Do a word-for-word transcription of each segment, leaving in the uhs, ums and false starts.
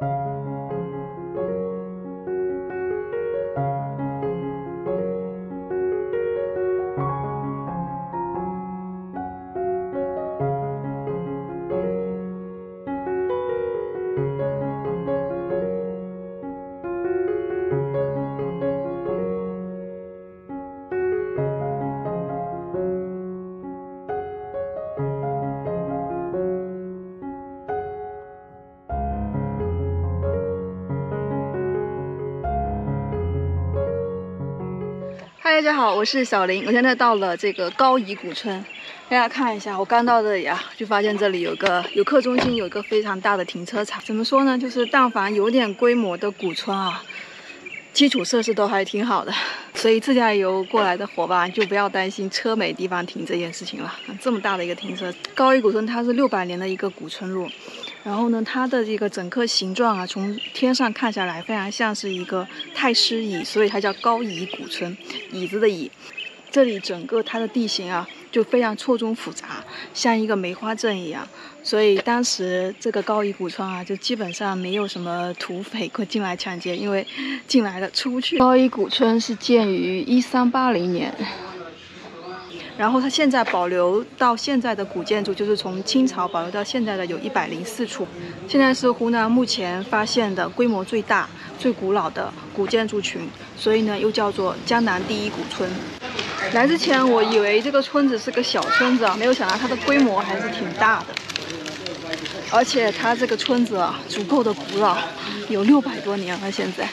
嗨，大家好，我是小林。我现在到了这个高乙古村，大家看一下，我刚到这里啊，就发现这里有个游客中心，有一个非常大的停车场。怎么说呢？就是但凡有点规模的古村啊，基础设施都还挺好的，所以自驾游过来的伙伴就不要担心车没地方停这件事情了。这么大的一个停车，高乙古村它是六百年的一个古村落。然后呢，它的这个整个形状啊，从天上看下来，非常像是一个太师椅，所以它叫高乙古村，椅子的椅。这里整个它的地形啊，就非常错综复杂，像一个梅花阵一样。所以当时这个高乙古村啊，就基本上没有什么土匪会进来抢劫，因为进来了出不去。高乙古村是建于一三八零年。然后它现在保留到现在的古建筑，就是从清朝保留到现在的有一百零四处。现在是湖南目前发现的规模最大、最古老的古建筑群，所以呢又叫做江南第一古村。来之前我以为这个村子是个小村子啊，没有想到它的规模还是挺大的。而且它这个村子啊足够的古老，有六百多年了现在。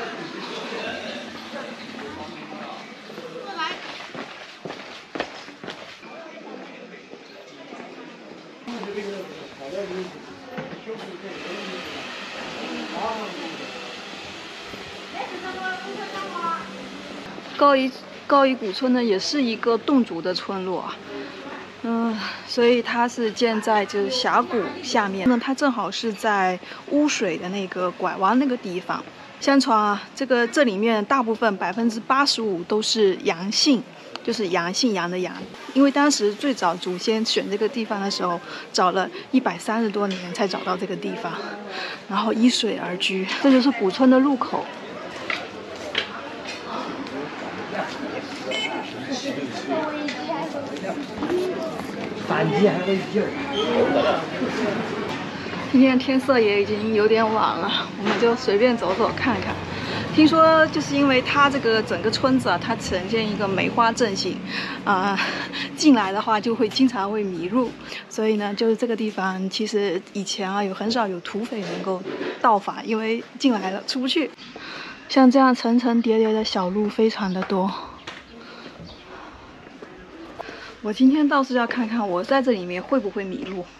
高乙高乙古村呢，也是一个侗族的村落啊，嗯、呃，所以它是建在就是峡谷下面。那它正好是在污水的那个拐弯那个地方。相传啊，这个这里面大部分百分之八十五都是阳姓。就是阳姓杨的杨，因为当时最早祖先选这个地方的时候，找了一百三十多年才找到这个地方，然后依水而居。这就是古村的入口。反击还会救。今天天色也已经有点晚了，我们就随便走走看看。听说就是因为它这个整个村子啊，它呈现一个梅花阵型，啊、呃，进来的话就会经常会迷路，所以呢，就是这个地方其实以前啊有很少有土匪能够盗伐，因为进来了出不去。像这样层层叠叠的小路非常的多。我今天倒是要看看我在这里面会不会迷路。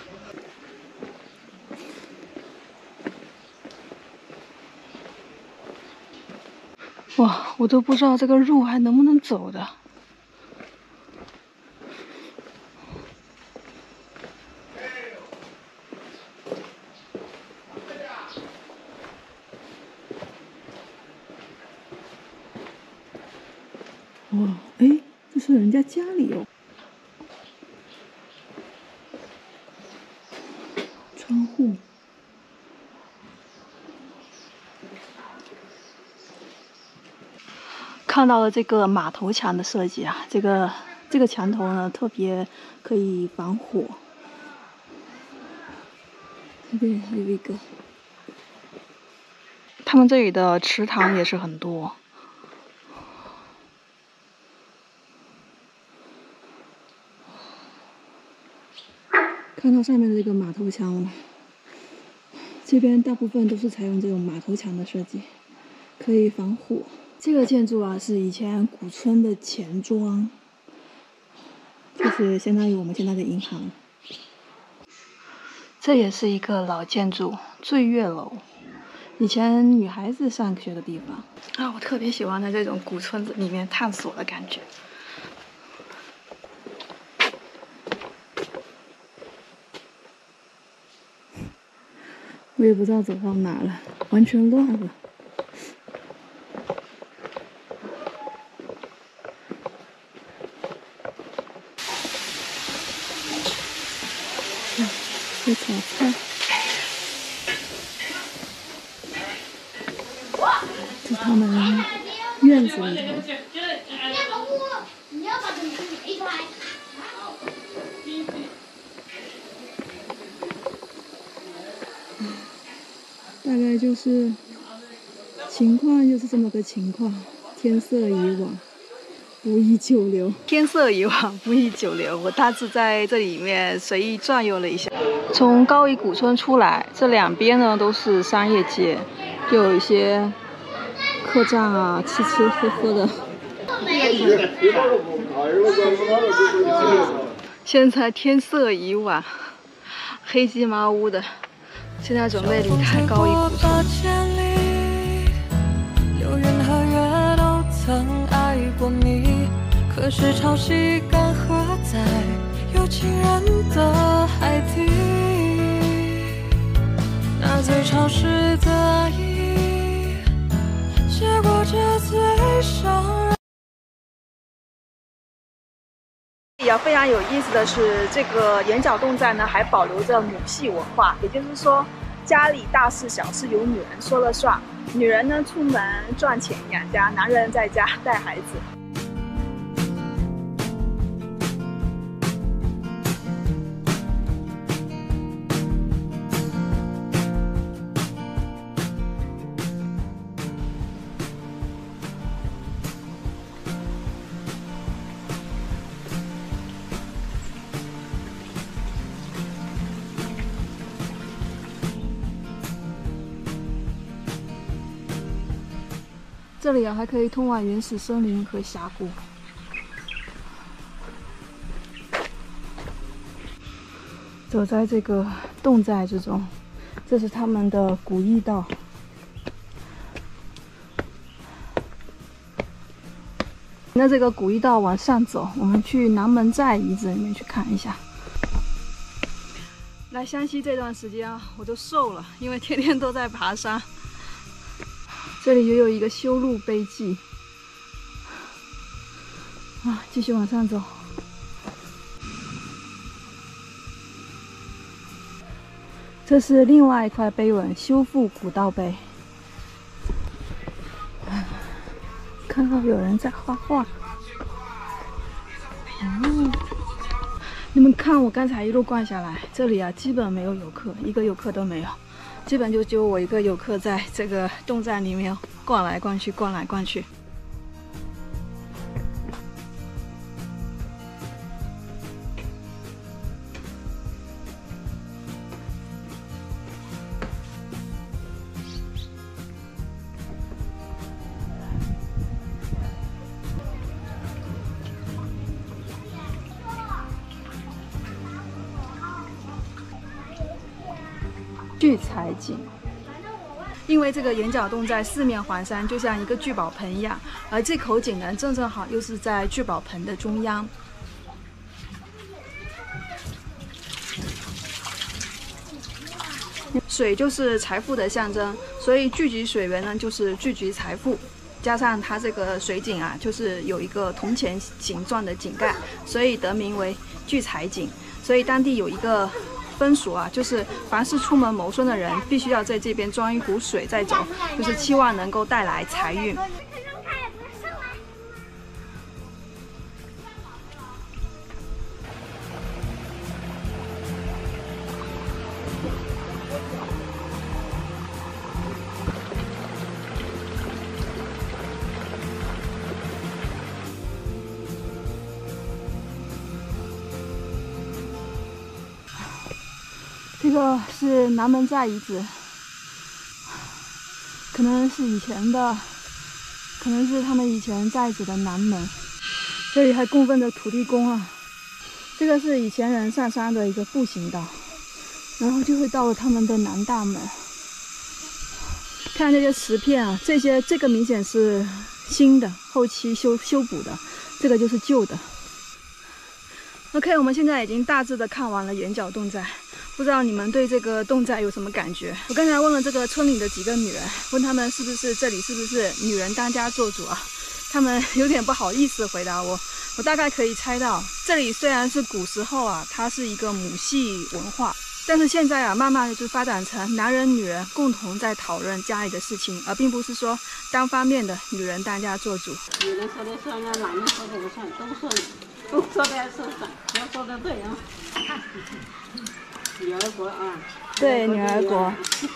哇，我都不知道这个路还能不能走的。哇，哎，这是人家家里哦。窗户。看到了这个马头墙的设计啊，这个这个墙头呢特别可以防火。这边还有一个，他们这里的池塘也是很多。看到上面的这个马头墙了，这边大部分都是采用这种马头墙的设计，可以防火。这个建筑啊是以前古村的钱庄，就是相当于我们现在的银行。这也是一个老建筑，醉月楼，以前女孩子上学的地方啊。我特别喜欢在这种古村子里面探索的感觉。我也不知道走到哪了，完全乱了。有炒菜。 院子里头。大概就是情况就是这么个情况，天色已晚，不宜久留。天色已晚，不宜久留。我大致在这里面随意转悠了一下。从高乙古村出来，这两边呢都是商业街，就有一些客栈啊，吃吃喝喝的。现在天色已晚，黑漆麻乌的。现在准备离开高乙古村。流云和月都曾爱过你，可是潮汐干涸在有情人的海底。那最潮湿的意，结果这最伤人。也非常有意思的是，这个眼角洞寨呢还保留着母系文化，也就是说，家里大事小事由女人说了算，女人呢出门赚钱养家，男人在家带孩子。这里啊，还可以通往原始森林和峡谷。走在这个洞寨之中，这是他们的古驿道。那这个古驿道往上走，我们去南门寨遗址里面去看一下。来湘西这段时间啊，我都瘦了，因为天天都在爬山。这里也有一个修路碑记啊，继续往上走。这是另外一块碑文，修复古道碑。看到有人在画画。哦，你们看，我刚才一路逛下来，这里啊基本没有游客，一个游客都没有。基本就只有我一个游客在这个洞寨里面逛来逛去，逛来逛去。聚财井，因为这个眼角洞寨四面环山，就像一个聚宝盆一样，而这口井呢，正正好又是在聚宝盆的中央。水就是财富的象征，所以聚集水源呢，就是聚集财富。加上它这个水井啊，就是有一个铜钱形状的井盖，所以得名为聚财井。所以当地有一个风俗啊，就是凡是出门谋生的人，必须要在这边装一壶水再走，就是期望能够带来财运。这个是南门寨遗址，可能是以前的，可能是他们以前寨子的南门。这里还供奉着土地公啊。这个是以前人上山的一个步行道，然后就会到了他们的南大门。看这些石片啊，这些这个明显是新的，后期修修补的，这个就是旧的。OK， 我们现在已经大致的看完了眼角洞寨。不知道你们对这个洞寨有什么感觉？我刚才问了这个村里的几个女人，问她们是不是这里是不是女人当家做主啊？她们有点不好意思回答我。我大概可以猜到，这里虽然是古时候啊，它是一个母系文化， 但是现在啊，慢慢的就发展成男人、女人共同在讨论家里的事情，而并不是说单方面的女人当家做主。 女人说的算啊，男人说的不算，都说都说的是算，要说的对啊。女儿国啊， 对，女儿国。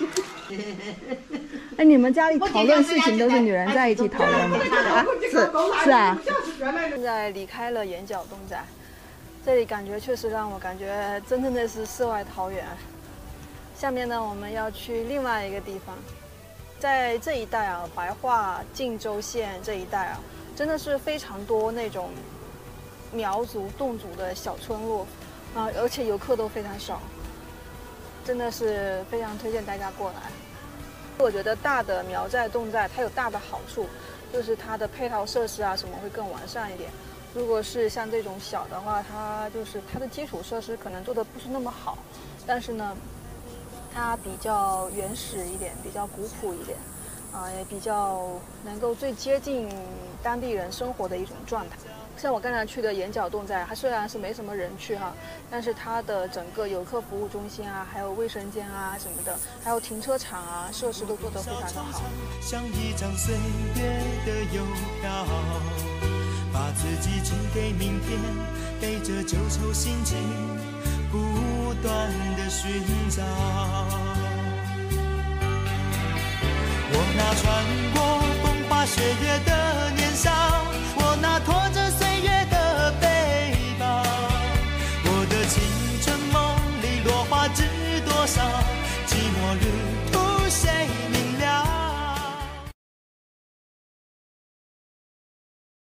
哎，你们家里讨论事情都是女人在一起讨论吗？是是啊。现在离开了眼角洞寨，这里感觉确实让我感觉真正的是世外桃源。下面呢，我们要去另外一个地方，在这一带啊，白化晋州县这一带啊，真的是非常多那种苗族、侗族的小村落啊，而且游客都非常少，真的是非常推荐大家过来。我觉得大的苗寨、侗寨它有大的好处，就是它的配套设施啊什么会更完善一点。如果是像这种小的话，它就是它的基础设施可能做的不是那么好，但是呢，它比较原始一点，比较古朴一点，啊、呃，也比较能够最接近当地人生活的一种状态。像我刚才去的眼角洞寨，它虽然是没什么人去哈，但是它的整个游客服务中心啊，还有卫生间啊什么的，还有停车场啊，设施都做得非常的好。像一张岁月的邮票，把自己寄给明天，背着旧愁心情，不断的寻找。我那穿过风花雪月的年少，我那拖着岁月的背包，我的青春梦里落花知多少，寂寞日